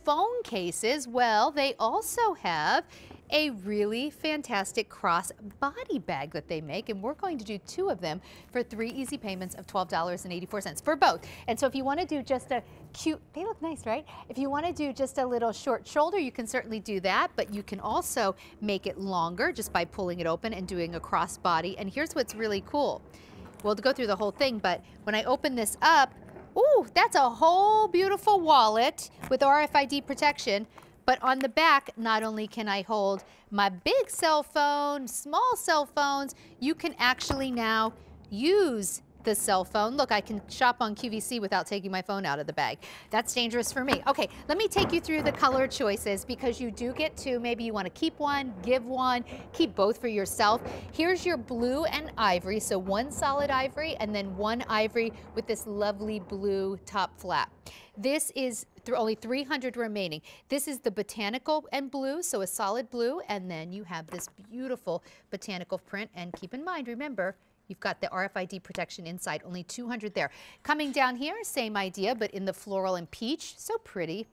phone cases, well, they also have a really fantastic cross body bag that they make, and we're going to do 2 of them for 3 easy payments of $12.84 for both. And so if you want to do just a cute, they look nice, right? If you want to do just a little short shoulder, you can certainly do that, but you can also make it longer just by pulling it open and doing a cross body. And here's what's really cool. We'll go through the whole thing, but when I open this up, ooh, that's a whole beautiful wallet with RFID protection. But on the back, not only can I hold my big cell phone, small cell phones, you can actually now use the cell phone. Look, I can shop on QVC without taking my phone out of the bag. That's dangerous for me. Okay, let me take you through the color choices because you do get 2. Maybe you want to keep one, give one, keep both for yourself. Here's your blue and ivory. So 1 solid ivory and then 1 ivory with this lovely blue top flap. This is only 300 remaining. This is the botanical and blue, so a solid blue, and then you have this beautiful botanical print. And keep in mind, remember, you've got the RFID protection inside, only 200 there. Coming down here, same idea, but in the floral and peach, so pretty,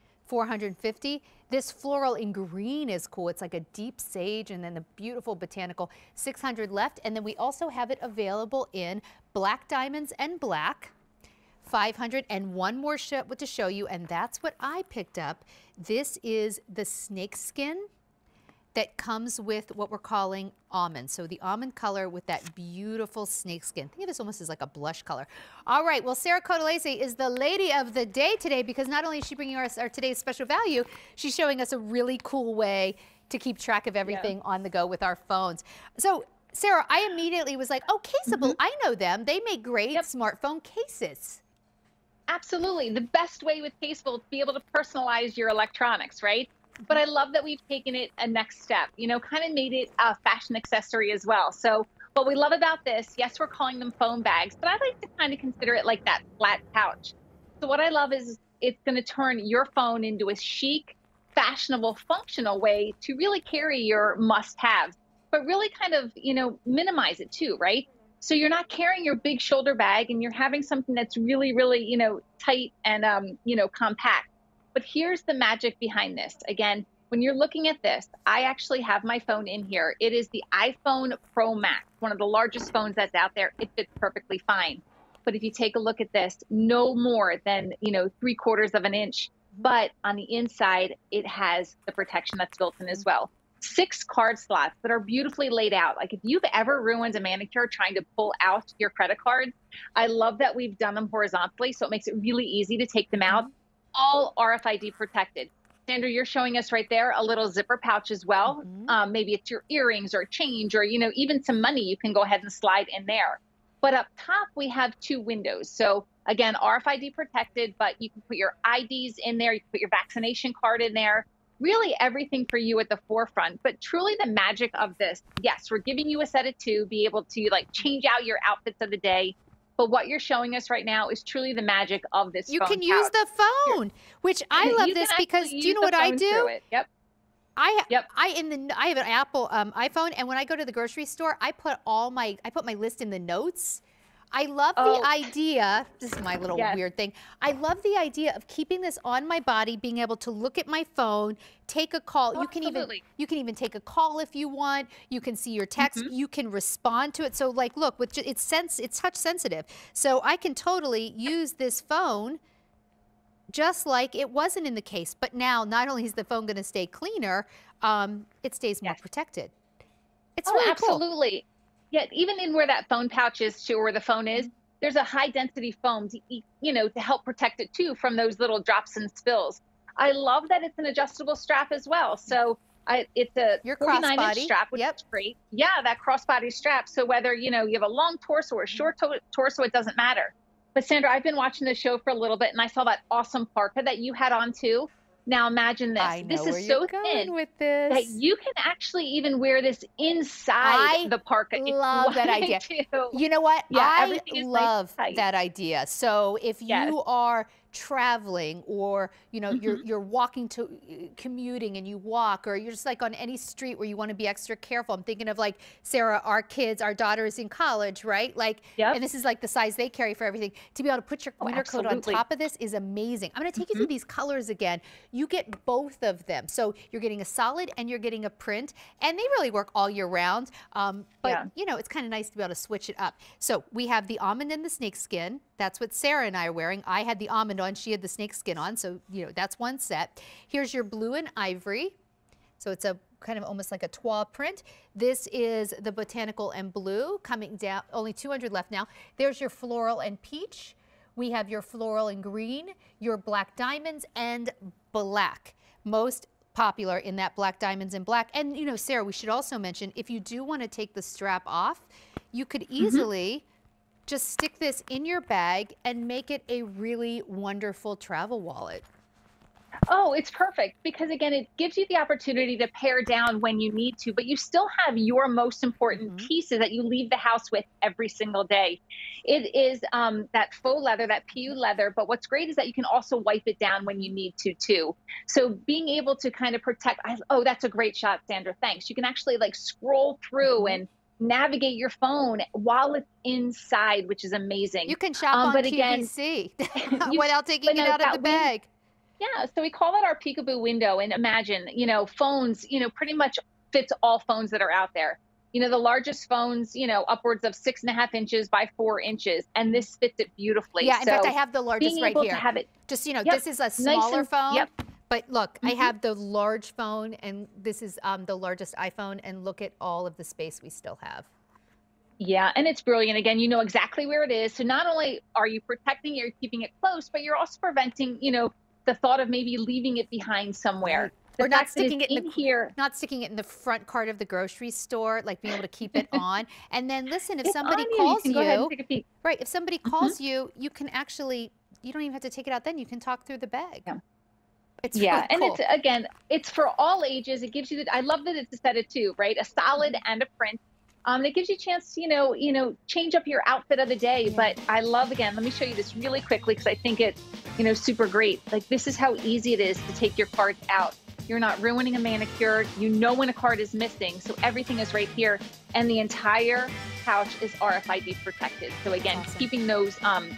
450. This floral in green is cool. It's like a deep sage, and then the beautiful botanical, 600 left. And then we also have it available in black diamonds and black. 500 and 1 more to show you, and that's what I picked up. This is the snake skin that comes with what we're calling almond. So the almond color with that beautiful snake skin. Think of this almost as like a blush color. All right, well, Sarah Codalese is the lady of the day today because not only is she bringing us our today's special value, she's showing us a really cool way to keep track of everything on the go with our phones. So Sarah, I immediately was like, oh, Caseable, I know them. They make great smartphone cases. Absolutely. The best way with Caseable to be able to personalize your electronics, right? But I love that we've taken it a next step, you know, kind of made it a fashion accessory as well. So what we love about this, yes, we're calling them phone bags, but I like to kind of consider it like that flat pouch. So what I love is it's going to turn your phone into a chic, fashionable, functional way to really carry your must-haves, but really kind of, you know, minimize it too, right? So you're not carrying your big shoulder bag and you're having something that's really, really, you know, tight and, you know, compact. But here's the magic behind this. Again, when you're looking at this, I actually have my phone in here. It is the iPhone Pro Max, one of the largest phones that's out there. It fits perfectly fine. But if you take a look at this, no more than, you know, 3/4 of an inch. But on the inside, it has the protection that's built in as well. 6 card slots that are beautifully laid out. Like if you've ever ruined a manicure trying to pull out your credit cards, I love that we've done them horizontally, so it makes it really easy to take them out. All RFID protected. Sandra, you're showing us right there a little zipper pouch as well. Maybe it's your earrings or change or, you know, even some money you can go ahead and slide in there. But up top, we have 2 windows. So again, RFID protected, but you can put your IDs in there. You can put your vaccination card in there. Really everything for you at the forefront. But truly the magic of this, yes, we're giving you a set of 2, be able to like change out your outfits of the day. But what you're showing us right now is truly the magic of this phone You can use the phone, which I love this because do you know what I do? Yep. I have an Apple iPhone, and when I go to the grocery store, I put my list in the notes. I love the idea, this is my little weird thing, I love the idea of keeping this on my body, being able to look at my phone, take a call. You can even take a call if you want. You can see your text. You can respond to it. So like, look, it's touch sensitive. So I can totally use this phone just like it wasn't in the case. But now, not only is the phone going to stay cleaner, it stays more protected. It's really cool. Absolutely. Yeah, even in where that phone pouch is too, or where the phone is, there's a high density foam to, you know, to help protect it too from those little drops and spills. I love that it's an adjustable strap as well. So it's a 49-inch strap, which is great. Yeah, that crossbody strap. So whether, you know, you have a long torso or a short torso, it doesn't matter. But Sandra, I've been watching the show for a little bit and I saw that awesome parka that you had on too. Now imagine this. I know this is so thin with this. that you can actually even wear this inside the parka. I love that idea. You know what? Yeah, I love that idea. So if you are traveling, or you're walking to commuting and you walk, or you're just like on any street where you want to be extra careful. I'm thinking of like Sarah, our daughter is in college, right? Like, and this is like the size they carry for everything. To be able to put your winter coat on top of this is amazing. I'm going to take you through these colors again. You get both of them, so you're getting a solid and you're getting a print, and they really work all year round. But it's kind of nice to be able to switch it up. So we have the almond and the snakeskin. That's what Sarah and I are wearing. I had the almond on, she had the snakeskin on, so that's one set. Here's your blue and ivory. So it's a kind of almost like a toile print. This is the botanical and blue coming down, only 200 left now. There's your floral and peach. We have your floral and green, your black diamonds and black. Most popular in that black diamonds and black. And Sarah, we should also mention, if you do want to take the strap off, you could easily just stick this in your bag and make it a really wonderful travel wallet. Oh, it's perfect because again, it gives you the opportunity to pare down when you need to, but you still have your most important pieces that you leave the house with every single day. It is that faux leather, that PU leather, but what's great is that you can also wipe it down when you need to too. So being able to kind of protect, oh, that's a great shot, Sandra, thanks. You can actually like scroll through and navigate your phone while it's inside, which is amazing. You can shop on QVC without taking it out of the bag. Yeah, so we call that our peekaboo window. And imagine, phones, pretty much fits all phones that are out there. The largest phones, upwards of 6.5 inches by 4 inches, and this fits it beautifully. Yeah, in fact, I have the largest right here. To have it, just, this is a smaller phone. But look, I have the large phone, and this is the largest iPhone, and look at all of the space we still have. Yeah, and it's brilliant. Again, you know exactly where it is. So not only are you protecting it, you're keeping it close, but you're also preventing, the thought of maybe leaving it behind somewhere. Or not sticking it in here. Not sticking it in the front cart of the grocery store, like being able to keep it on. And then listen, if somebody calls you, right, if somebody calls you, you can actually, you don't even have to take it out then, you can talk through the bag. Yeah. It's really cool. It's, again, it's for all ages. It gives you I love that it's a set of two, right? A solid and a print. It gives you a chance to, change up your outfit of the day. But I love, again, let me show you this really quickly because I think it's, super great. Like, this is how easy it is to take your cards out. You're not ruining a manicure. You know when a card is missing. So everything is right here. And the entire pouch is RFID protected. So again, keeping those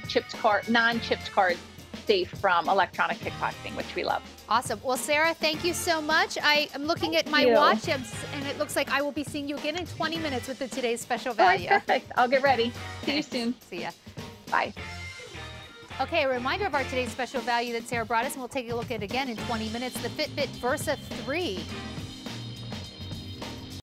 non-chipped cards safe from electronic pickpocketing, which we love. Awesome. Well, Sarah, thank you so much. I am looking at my watch, and it looks like I will be seeing you again in 20 minutes with the Today's Special Value. All right, perfect. I'll get ready. See you soon. See ya. Bye. Okay, a reminder of our Today's Special Value that Sarah brought us, and we'll take a look at it again in 20 minutes. The Fitbit Versa 3.